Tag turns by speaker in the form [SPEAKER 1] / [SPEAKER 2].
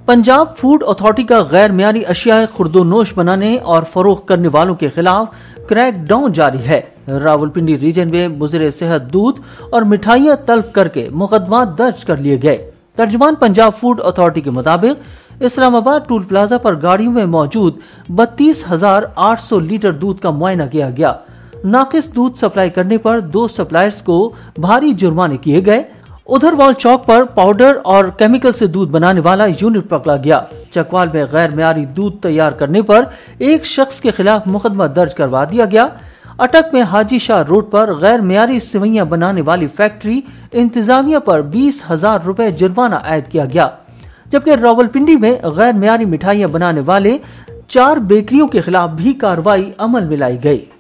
[SPEAKER 1] Punjab food authority का गैर मियारी अशिया खुर्दोनोश बनाने और फरोख्त करने वालों के खिलाफ क्रैकडाउन जारी है। रावलपिंडी रीजन में मुज़र सेहत दूध और मिठाइयां तलब करके मुकदमा दर्ज कर लिए गए। तर्जुमान पंजाब फूड अथॉरिटी के मुताबिक इस्लामाबाद टूल प्लाजा पर गाड़ियों में मौजूद 32,800 लीटर दूध का मुआयना किया गया। नाकिस दूध सप्लाई करने पर 2 सप्लायर्स को भारी जुर्माने किए गए। उधर वॉल चौक पर पाउडर और केमिकल से दूध बनाने वाला यूनिट पकड़ा गया। चकवाल में गैर मियारी दूध तैयार करने पर एक शख्स के खिलाफ मुकदमा दर्ज करवा दिया गया। अटक में हाजी शाह रोड पर गैर मियारी सेवइयां बनाने वाली फैक्ट्री इंतजामिया पर 20,000 रुपए जुर्माना आयद किया गया, जबकि रावलपिंडी में गैर मियारी मिठाइयां बनाने वाले 4 बेकरियों के खिलाफ भी कार्रवाई अमल में लाई गई।